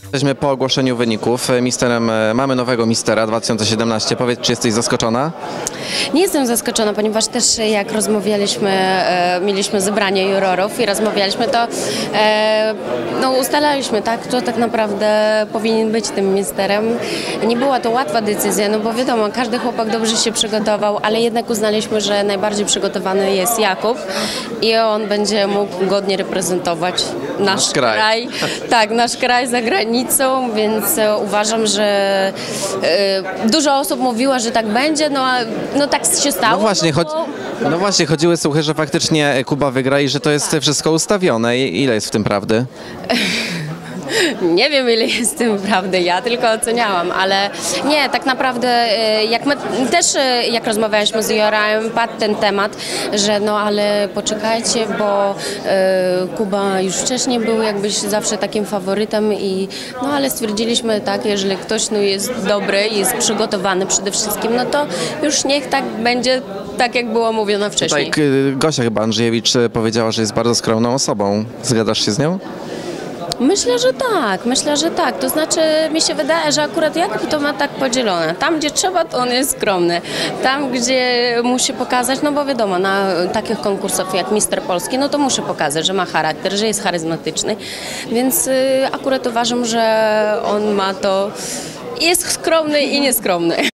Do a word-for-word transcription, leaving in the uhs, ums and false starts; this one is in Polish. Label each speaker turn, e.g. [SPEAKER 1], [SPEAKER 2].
[SPEAKER 1] Jesteśmy po ogłoszeniu wyników. Misterem, mamy nowego mistera dwa tysiące siedemnaście. Powiedz, czy jesteś zaskoczona?
[SPEAKER 2] Nie jestem zaskoczona, ponieważ też jak rozmawialiśmy, e, mieliśmy zebranie jurorów i rozmawialiśmy, to e, no, ustalaliśmy, tak, kto tak naprawdę powinien być tym misterem. Nie była to łatwa decyzja, no bo wiadomo, każdy chłopak dobrze się przygotował, ale jednak uznaliśmy, że najbardziej przygotowany jest Jakub i on będzie mógł godnie reprezentować nasz,
[SPEAKER 1] Nasz kraj.
[SPEAKER 2] kraj. Tak, nasz kraj za granicą, więc e, uważam, że e, dużo osób mówiło, że tak będzie, no a no tak się stało.
[SPEAKER 1] No właśnie,
[SPEAKER 2] no,
[SPEAKER 1] choć,
[SPEAKER 2] bo...
[SPEAKER 1] no właśnie, chodziły słuchy, że faktycznie Kuba wygra i że to jest wszystko ustawione. I ile jest w tym prawdy?
[SPEAKER 2] Nie wiem, ile jest w tym prawdy, ja tylko oceniałam, ale nie, tak naprawdę e, jak my też e, jak rozmawialiśmy z jurorem, padł ten temat, że no ale poczekajcie, bo e, Kuba już wcześniej był jakbyś zawsze takim faworytem i no ale stwierdziliśmy tak, jeżeli ktoś no, jest dobry i jest przygotowany przede wszystkim, no to już niech tak będzie, tak jak było mówione wcześniej.
[SPEAKER 1] Tutaj y, Gosia chyba Andrzejewicz y, powiedziała, że jest bardzo skromną osobą. Zgadzasz się z nią?
[SPEAKER 2] Myślę, że tak, myślę, że tak. To znaczy mi się wydaje, że akurat Jakub to ma tak podzielone. Tam, gdzie trzeba, to on jest skromny. Tam, gdzie musi pokazać, no bo wiadomo, na takich konkursach jak Mister Polski, no to musi pokazać, że ma charakter, że jest charyzmatyczny. Więc y, akurat uważam, że on ma to, jest skromny i nieskromny.